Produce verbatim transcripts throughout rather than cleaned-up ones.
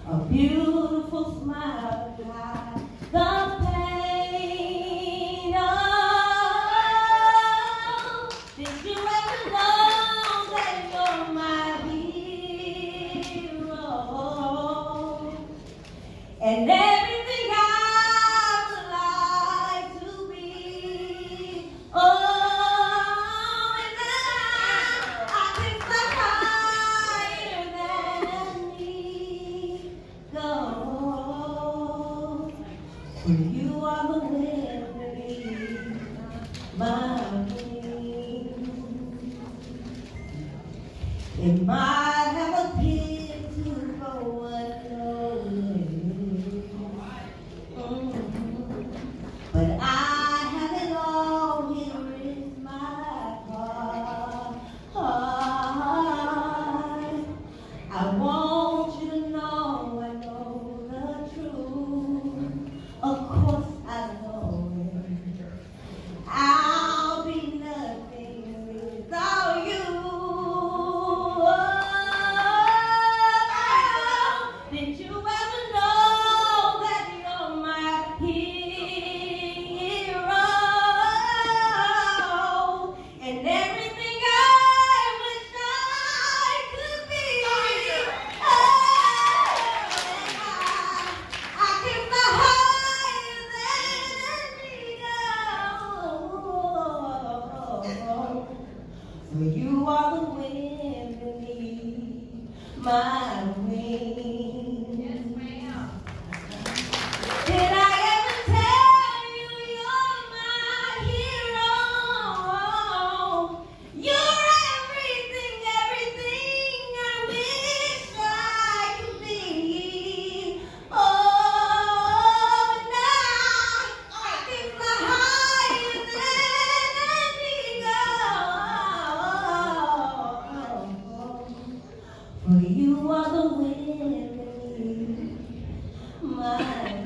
A beautiful smile behind the pain. Oh, did you ever know that you're my hero? And everything I would like to be. Oh, and I, I can fly higher than go. For you are the wind beneath my wings. It might have appeared to go unnoticed, mm-hmm. But I have it all. Here is my heart. I want you to know I know the truth. Of course I know it. I'll be nothing without you. Oh, did you ever know that you're my hero? And everything I wish I could be. Oh, I can fly higher than an eagle. For you are the wind beneath my wings. Yes, ma'am. Did I ever tell you you're my hero? You're everything, everything I wish I could be. Oh, now I can fly higher than an eagle. For you are the wind beneath my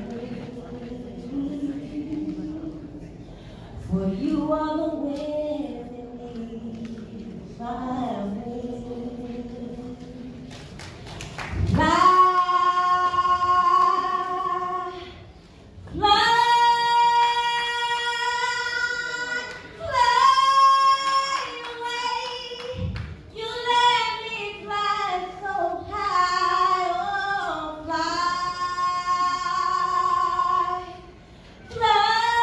wings. For you are the wind beneath my wings. Fly, fly, fly away. You let me fly so high. Oh, fly, fly,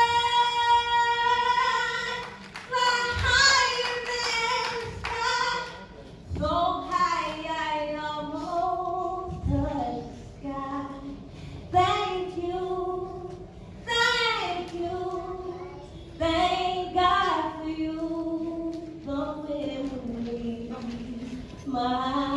fly higher than the sky. So high I almost touch the sky. Thank you, thank you, thank God for you, the wind beneath my